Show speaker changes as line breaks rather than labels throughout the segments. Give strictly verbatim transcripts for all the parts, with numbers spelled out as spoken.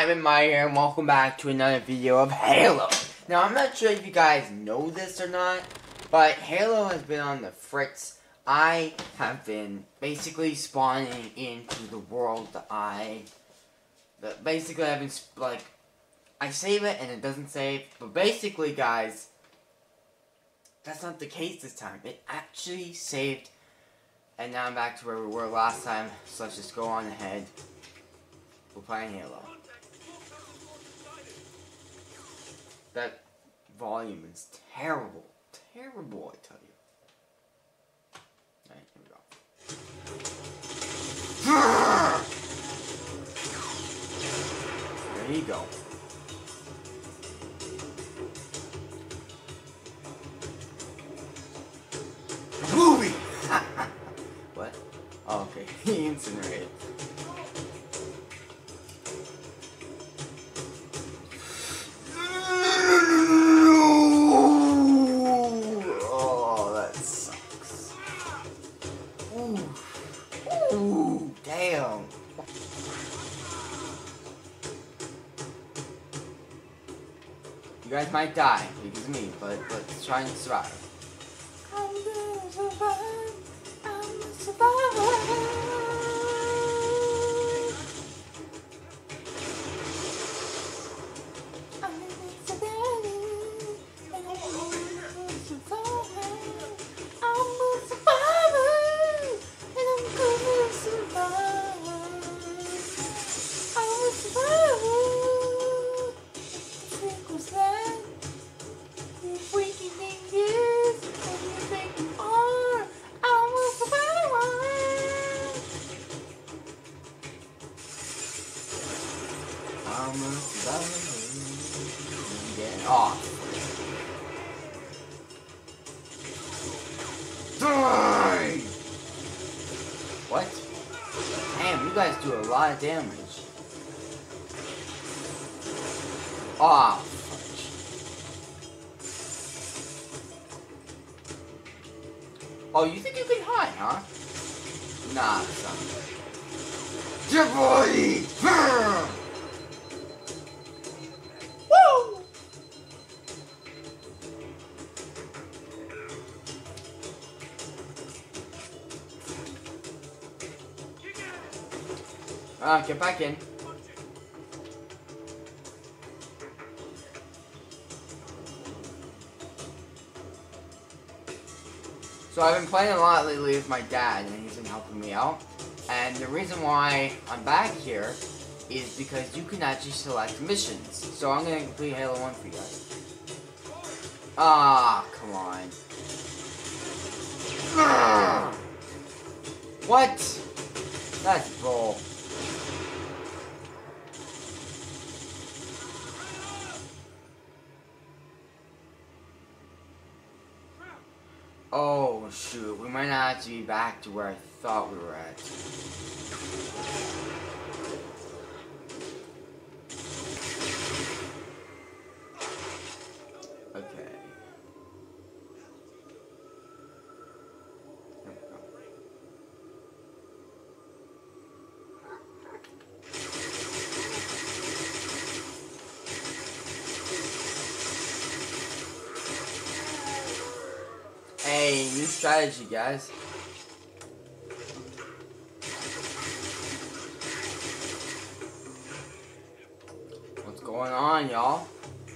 Ivan Meyer here, and welcome back to another video of Halo. Now, I'm not sure if you guys know this or not, but Halo has been on the fritz. I have been basically spawning into the world that I... That basically, I've been, like... I save it, and it doesn't save. But basically, guys, that's not the case this time. It actually saved. And now I'm back to where we were last time, so let's just go on ahead. We're playing Halo. That volume is terrible. Terrible, I tell you. Alright, here we go. There you go. Movie! What? Oh, okay. He incinerated. Damn. You guys might die because of me, but let's try and survive. I'm gonna survive. I'm gonna survive. I'm gonna survive. And I'm gonna survive. I'm gonna survive. And I'm gonna survive. I'm gonna survive. Think was that? If we can think this, and you think you are, I'm gonna survive. I'm gonna survive. Get off. Die! What? Damn, you guys do a lot of damage. Aw, oh, fudge. Oh, you think you can hide, huh? Nah, son. Deploy! Woo! Ah, get back in. So I've been playing a lot lately with my dad, and he's been helping me out. And the reason why I'm back here is because you can actually select missions. So I'm gonna complete Halo one for you guys. Ah, come on. Ugh. What? That's bull. Oh shoot, we might not have to be back to where I thought we were at. Okay. Here we go. Hey, new strategy, guys. What's going on, y'all?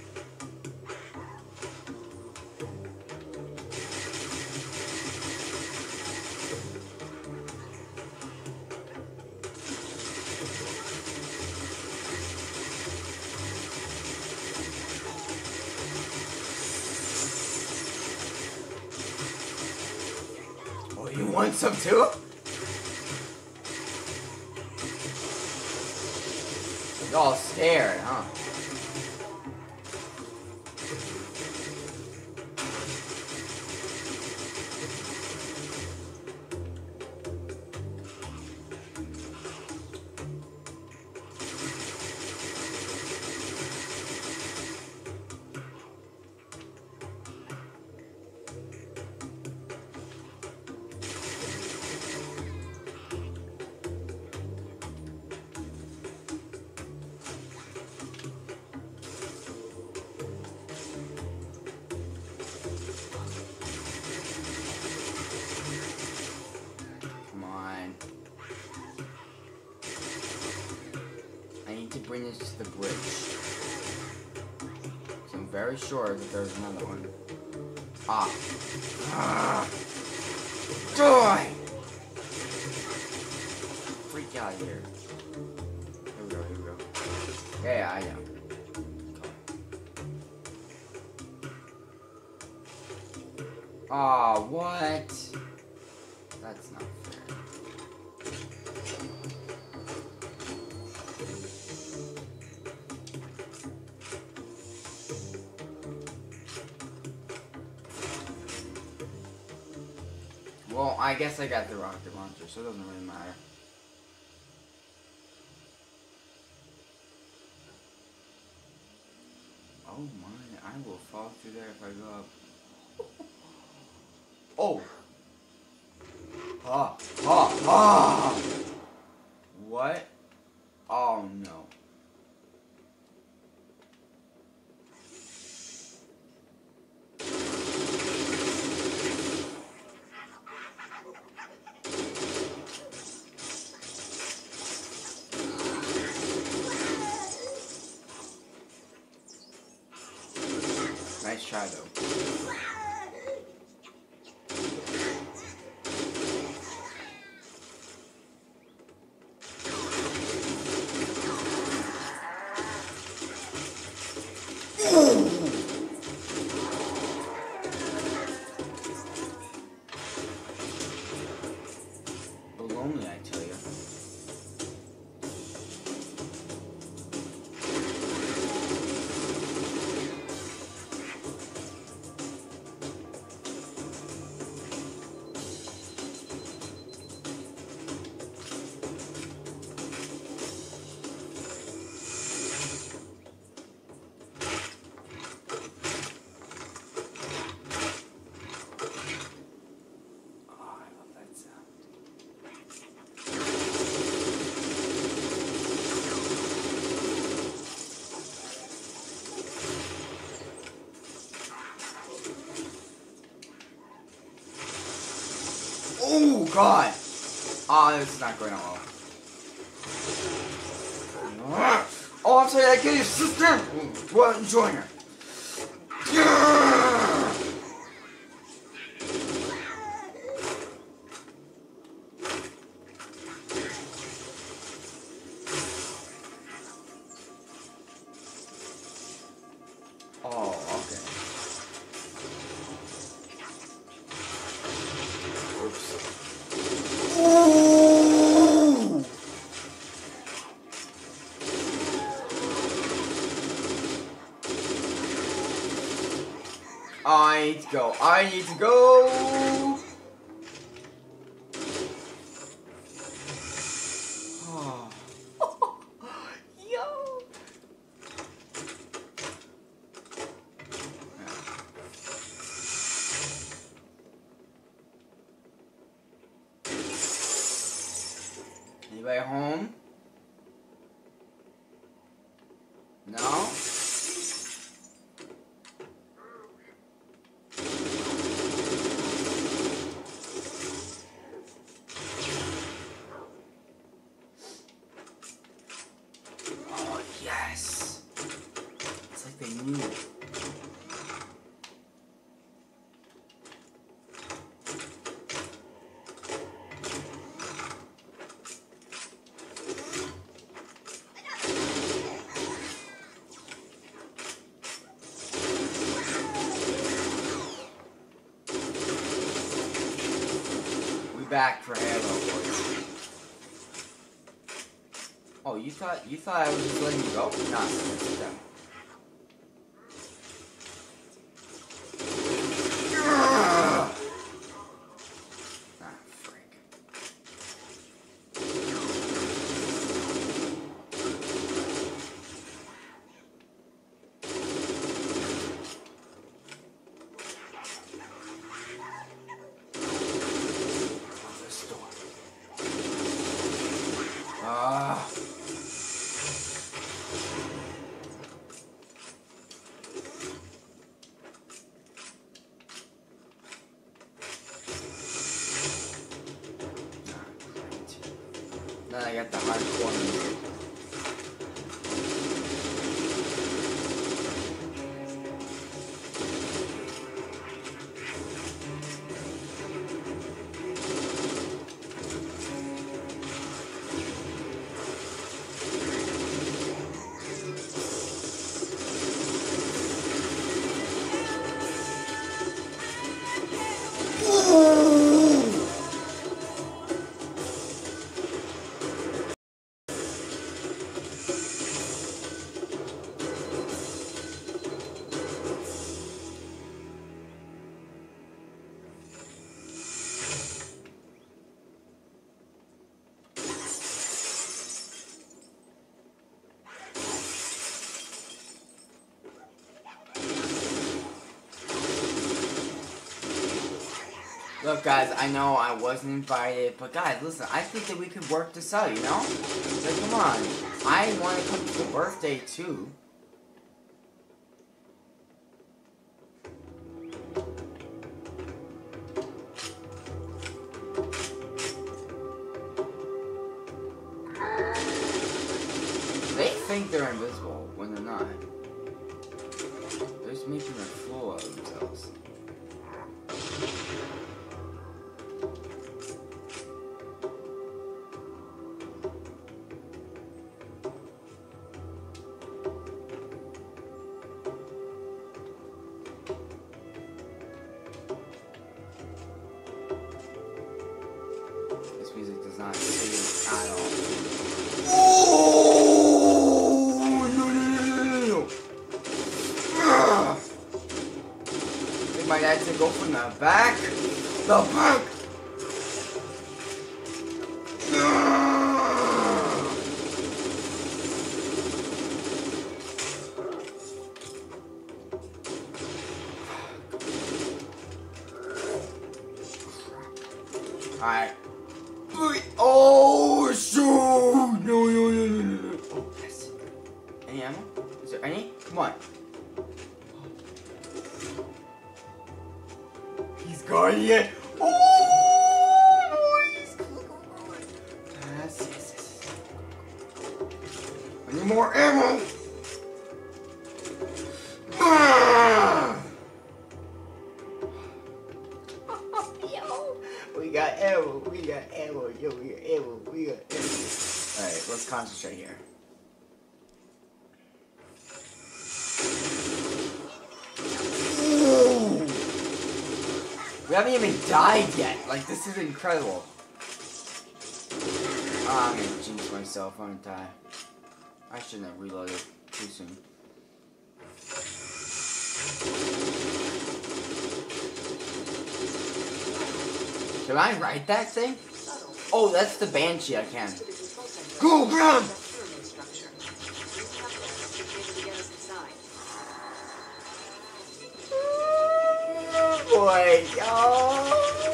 You want some too? Y'all scared, huh? finish the bridge. So I'm very sure that there's another one. Ah. Ah. Die! Freak out of here. Here we go, here we go. Yeah, I know. Aw, oh, what? That's not fair. Well, I guess I got the rocket launcher, so it doesn't really matter. Oh my, I will fall through there if I go up. Oh! Ah! Ah! Ah! What? Oh no. Nice try though. Lonely, I tell you. Oh god! Ah, oh, this is not going on well. Oh, I'm sorry, I killed your sister! Well, join her. Oh, okay. Oops. Ooh! I need to go. I need to go. Oh. Yo. Anybody home? No? Oh, yes! It's like they knew it. Back for Halo, boys. Oh, you thought you thought I was just letting you go? Nah, sit down. Ah, frick. Ah. Then I got the hardcore music. Look, guys, I know I wasn't invited, but guys, listen, I think that we could work this out, you know? Like, come on. I want to come to the birthday, too. They think they're invisible when they're not. They're just making a fool of themselves. This music does not sing at all. Oh! No, no, no, no, no, no. Ah! I think my dad said go from the back. The back! Alright. Oh, shoot! No, no, no, no, no, no. Oh, yes. Any ammo? Is there any? Come on. He's got it. Oh, he's good. Yes, yes, yes. I need more ammo. Ah! We got ammo, we got ammo, yo, we got ammo, we got ammo. Alright, let's concentrate here. Ooh. We haven't even died yet. Like, this is incredible. Oh, I'm gonna jinx myself, aren't I? I shouldn't have reloaded too soon. Can I ride that thing? Oh, that's the Banshee, I can. Go, grab! Boy, oh.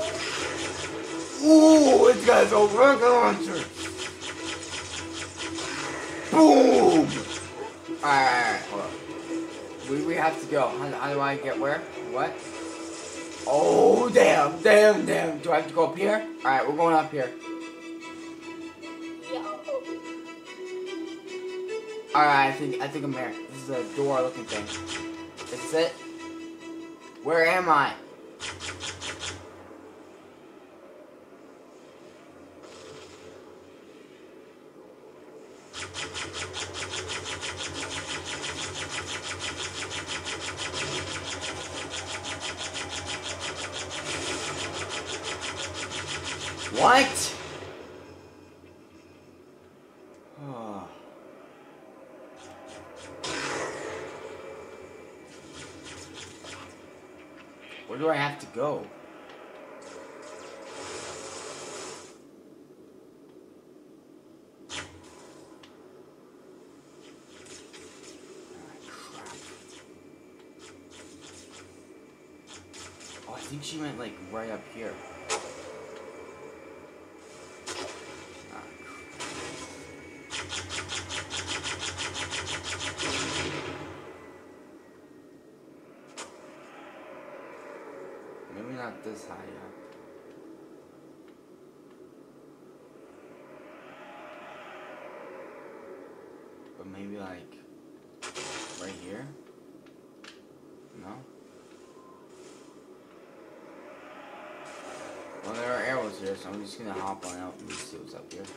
Ooh, it's got a rocket launcher. Boom! Alright, alright, hold on. We, we have to go. How, how do I get where? What? Oh, damn, damn, damn. Do I have to go up here? Alright, we're going up here. Alright, I think I think I'm there. This is a door looking thing. Is this it? Where am I? What? Oh. Where do I have to go? Oh, I think she went like right up here. Maybe not this high up. But maybe like right here? No? Well, there are arrows here, so I'm just gonna hop on out and see what's up here.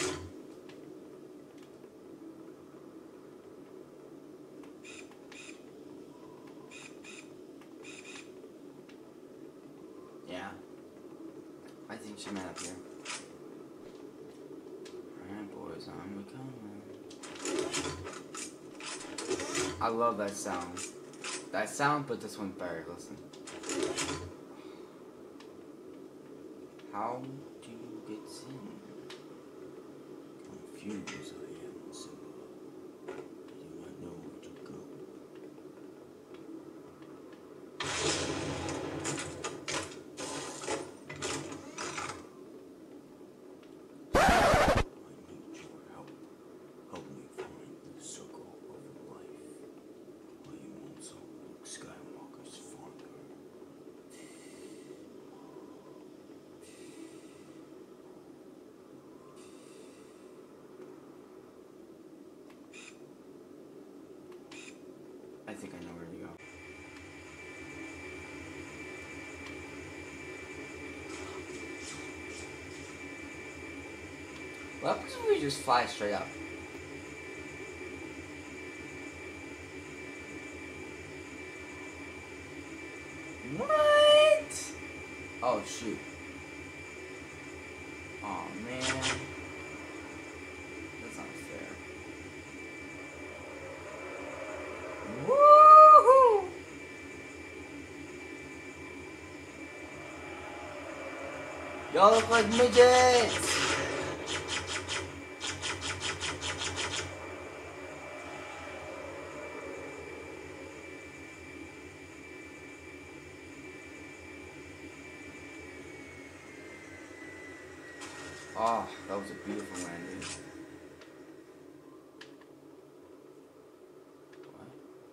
Yeah. I think she meant up here. Alright, boys, I'm coming. I love that sound. That sound, but this one better. Listen. How do you get in? Confused I am, Simba. I do not know where to go. What happens if we just fly straight up? What? Oh shoot. Oh man. That's not fair. Woohoo! Y'all look like midgets! Oh, that was a beautiful landing. What?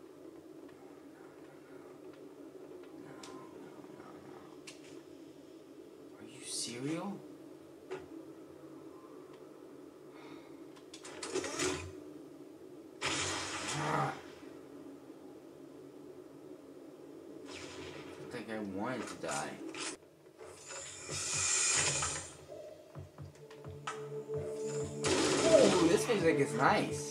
No, no, no, no. Are you cereal? I think I wanted to die. Ooh, this music is nice.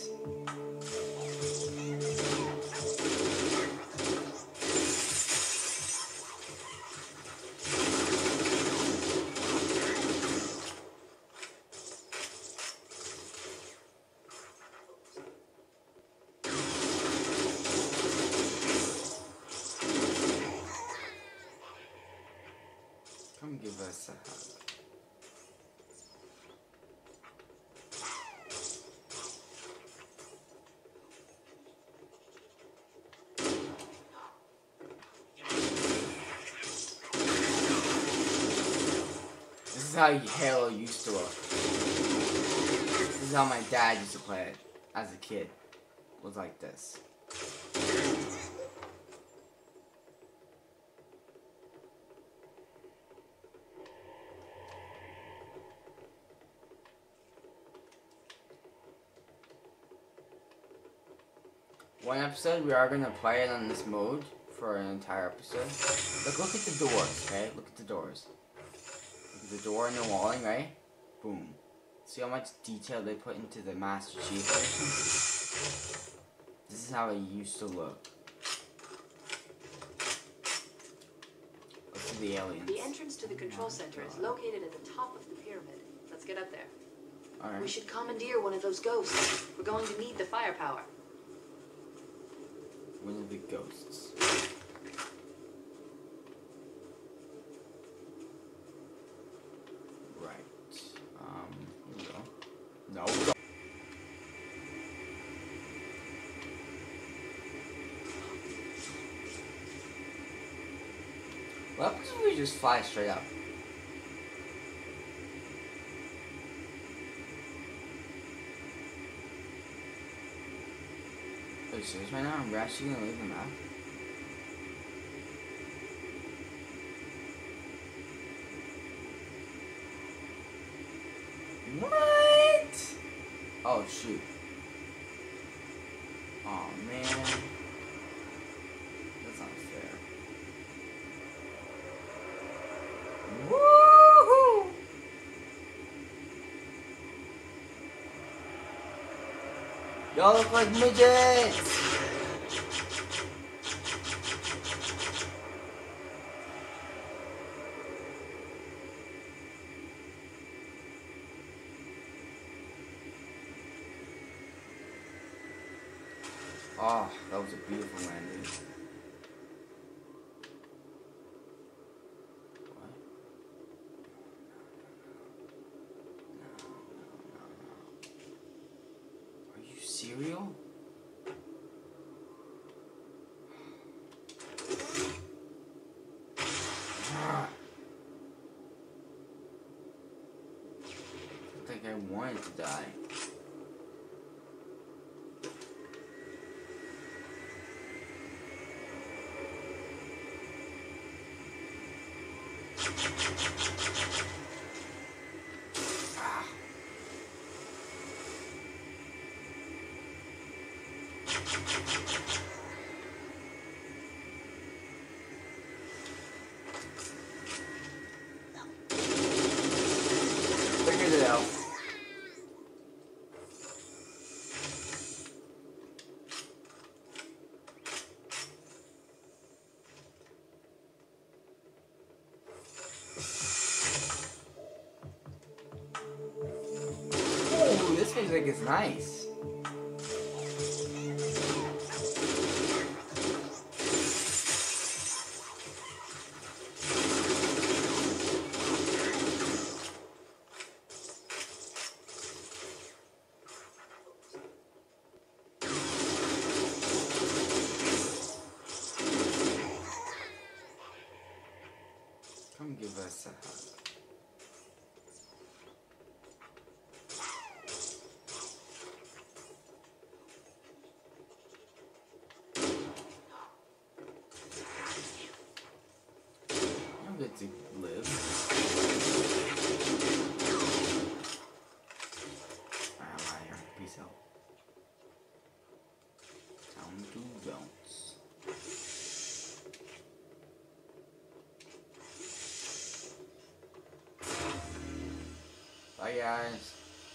Come give us a hug. This is how Halo used to look. This is how my dad used to play it as a kid. It was like this. One episode, we are going to play it on this mode for an entire episode. Look, look at the doors, okay? Look at the doors. Look at the door and the walling, right? Boom. See how much detail they put into the Master Chief Edition? This is how it used to look. Look at the aliens.
The entrance to the control center is located at the top of the pyramid. Let's get up there.
Alright.
We should commandeer one of those ghosts. We're going to need the firepower.
One of the ghosts. Right. Um, here we go. No. Go. What happens if we just fly straight up? Are you serious right now? We're actually gonna leave the map? What? Oh shoot. Oh man. That's not fair. Woohoo! Y'all look like midgets! Oh, that was a beautiful landing. What? No, no, no, no. Are you cereal? I think I wanted to die. Figured it out. music is nice. Come give us a hug. You get to live. Alright, I'm out of here. Peace out. Time to bounce. Bye guys.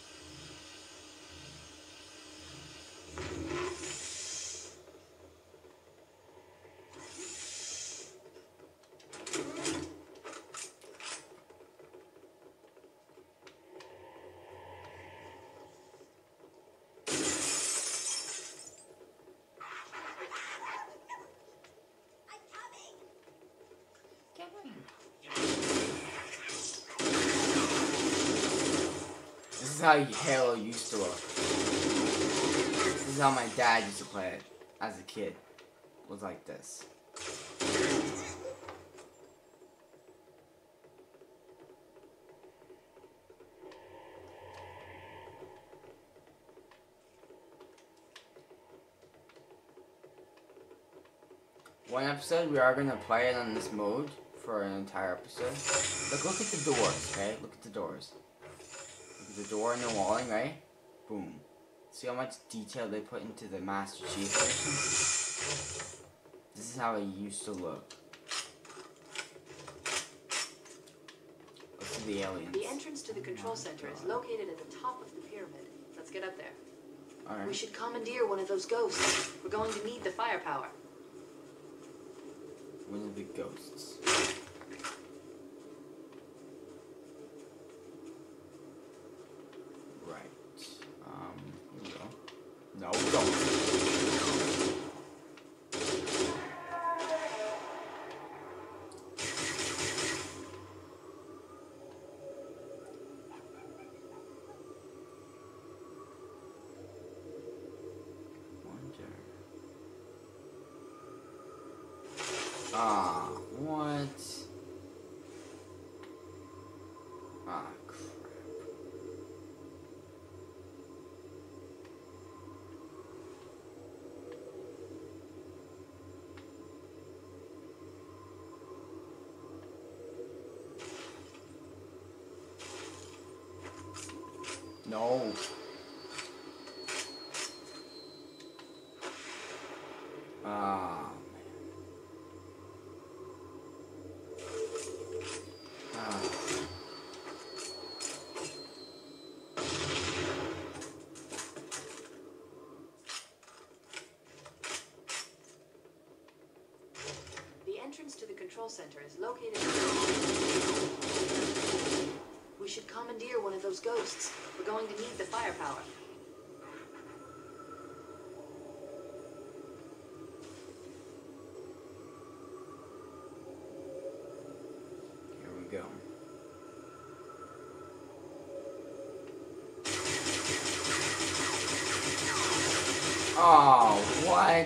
This is how Halo used to look. This is how my dad used to play it as a kid. It was like this. One episode we are gonna play it on this mode for an entire episode. Look, look at the doors, okay? Look at the doors. Look at the door and the walling, right? Boom. See how much detail they put into the Master Chief Edition? This is how it used to look. Look at the aliens.
The entrance to the control center is located at the top of the pyramid. Let's get up there.
Alright.
We should commandeer one of those ghosts. We're going to need the firepower.
One of the ghosts. Right. Um, here we go. No, don't. Wonder. Ah, what? Ah, crap. No. Ah.
The entrance to the control center is located. We should commandeer one of those ghosts. We're going to need the firepower.
Here we go. Oh, what?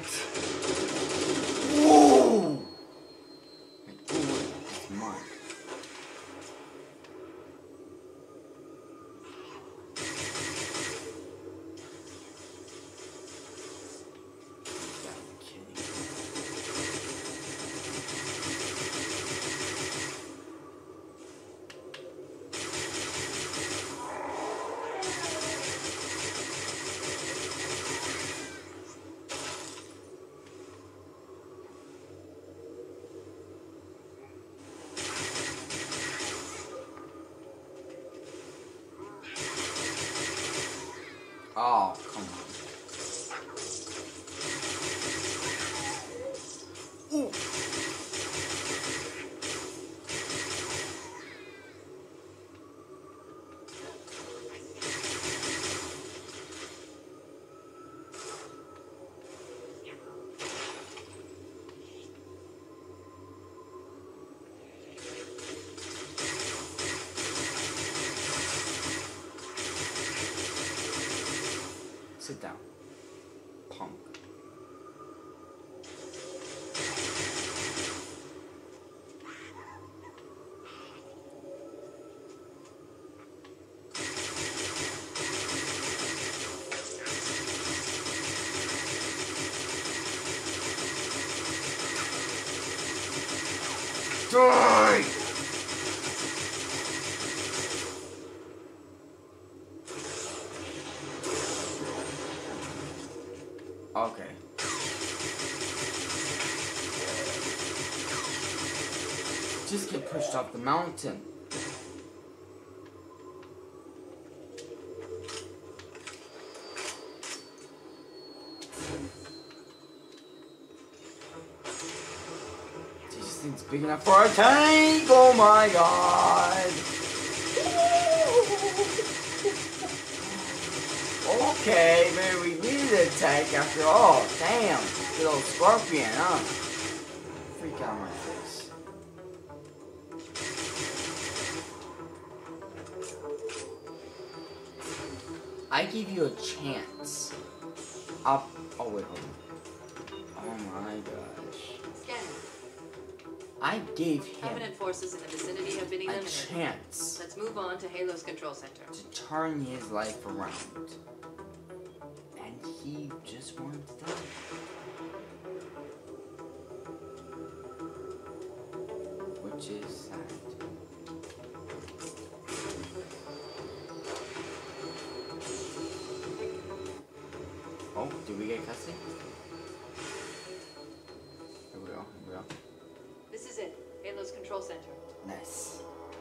Whoa! It's mine. Oh, come on. Ooh. Sit down. Punk. Die! Okay. Just get pushed off the mountain. This thing's big enough for a tank! Oh my god! Okay, maybe we needed a tank after all. Damn, good old scorpion, huh? Freak out my face. I give you a chance. I'll. Oh wait, hold on. Oh my gosh.
Scanning.
I gave him
Covenant forces in the vicinity have been
a
eliminated.
chance
Let's move on to Halo's control center.
to turn his life around. And he just wanted to die. Which is sad. Oh, did we get cutscene? Here we go, here we go.
This is it. Halo's control center.
Nice.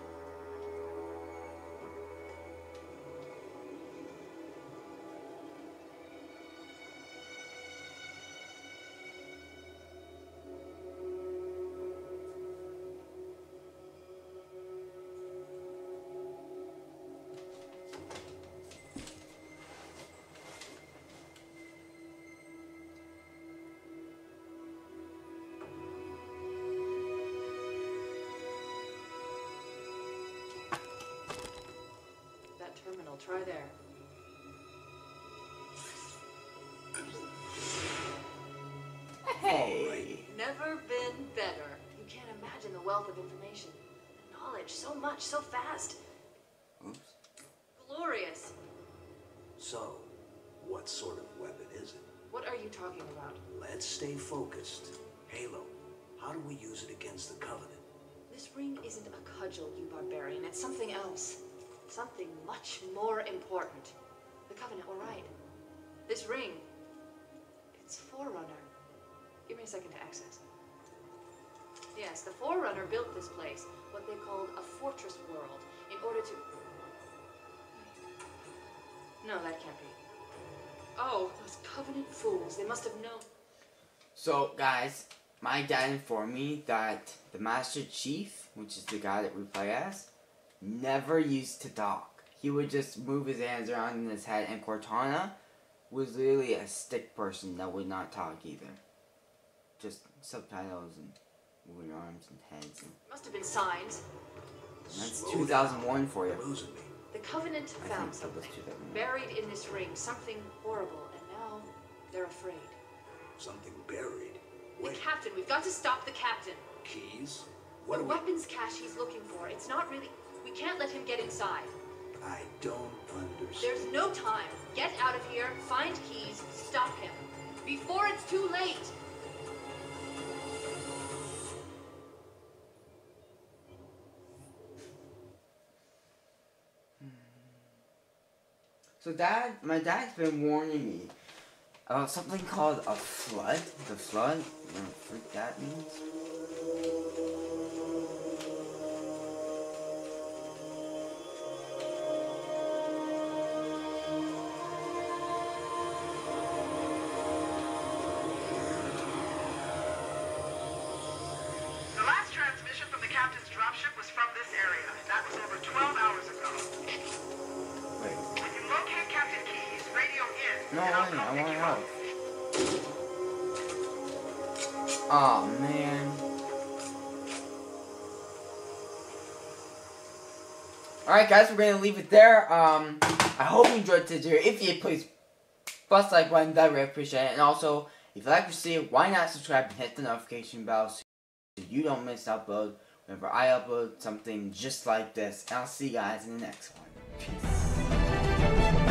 Terminal, try there.
Hey!
Never been better. You can't imagine the wealth of information. The knowledge, so much, so fast.
Oops.
Glorious.
So, what sort of weapon is it?
What are you talking about?
Let's stay focused. Halo, how do we use it against the Covenant?
This ring isn't a cudgel, you barbarian. It's something else. Something much more important. The Covenant were right. This ring, it's Forerunner. Give me a second to access. Yes, the Forerunner built this place, what they called a fortress world, in order to... No, that can't be. Oh, those Covenant fools. They must have known.
So, guys, my dad informed me that the Master Chief, which is the guy that we play as, never used to talk. He would just move his hands around in his head, and Cortana was literally a stick person that would not talk either. Just subtitles and moving arms and heads. And
Must have been signs.
that's
Slow
two thousand one
down.
for you.
You're losing me.
The Covenant
I
found
think that was
something
two thousand one.
buried in this ring, something horrible, and now they're afraid.
Something buried.
The
Wait,
captain, we've got to stop the captain.
keys? What
The
do we...
weapons cache he's looking for. It's not really. We can't let him get inside.
I don't understand.
There's no time. Get out of here, find keys, stop him. Before it's too late.
So dad, my dad's been warning me about something called a flood. The flood? You know what freak that means?
The last transmission from the captain's dropship was from this area. That was over twelve hours ago.
Wait.
When you locate Captain Keyes, radio in.
No,
and I'll
I,
come
I
pick
want
you
help.
up.
Oh man. Alright guys, we're gonna leave it there. Um I hope you enjoyed today's video. If you did, please plus like button, I really appreciate it. And also, if you like to see it, why not subscribe and hit the notification bell so you don't miss upload whenever I upload something just like this. And I'll see you guys in the next one. Peace.